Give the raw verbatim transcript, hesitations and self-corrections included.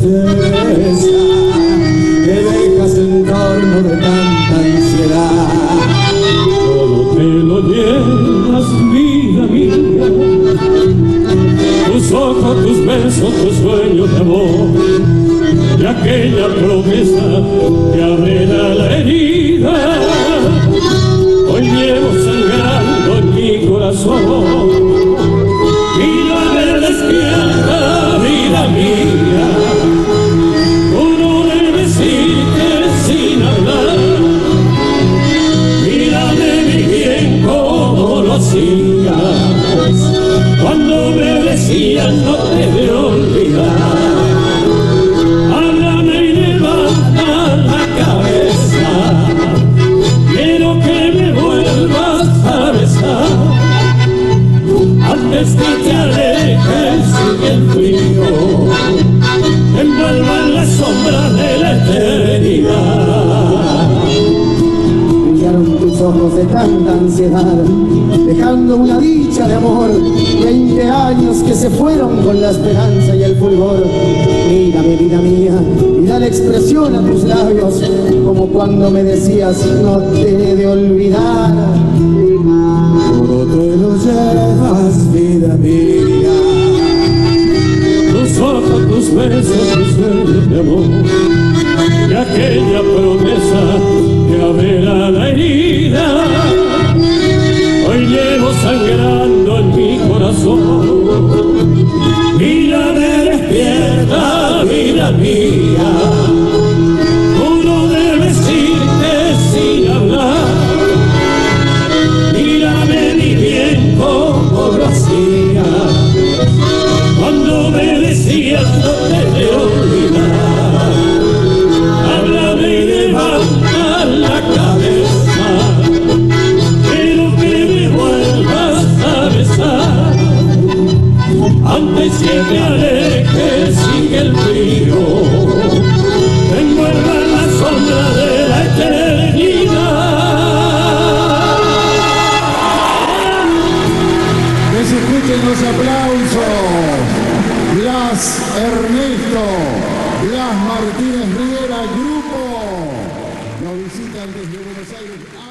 tristeza que dejas en torno de tanta ansiedad. Todo te lo llevas, vida mía, tus ojos, tus besos, tus sueños de amor, y aquella promesa que abrirá la herida. Hoy llevo sangrando en mi corazón. Mírame despierta, vida mía, uno debe decirte sin hablar. Mírame mi bien como lo hacías cuando me decías no te de olvidar. Háblame y levanta la cabeza, quiero que me vuelvas a besar. Antes que te alejes y el frío te envuelva en la sombra de la eternidad. Brillaron tus ojos de tanta ansiedad, dejando una dicha de amor. Veinte años que se fueron con la esperanza y el fulgor. Mírame, vida mía, y dale expresión a tus labios, como cuando me decías no te he de olvidar. Todo te lo llevas, vida mía, tus ojos, tus besos, tus sueños de amor, y aquella promesa que abrirá la herida. Hoy llevo sangrando en mi corazón. Mírame despierta, vida mía, uno debe decirte sin hablar. Mírame mi bien como lo hacía cuando me decías no te de olvidar. Háblame y levanta la cabeza, quiero que me vuelvas a besar. Antes que te alejes y el frío te envuelva en la sombra de la eternidad. Que se escuchen los aplausos. Blas Ernesto, Blas Martínez Riera, grupo. Nos visitan desde Buenos Aires.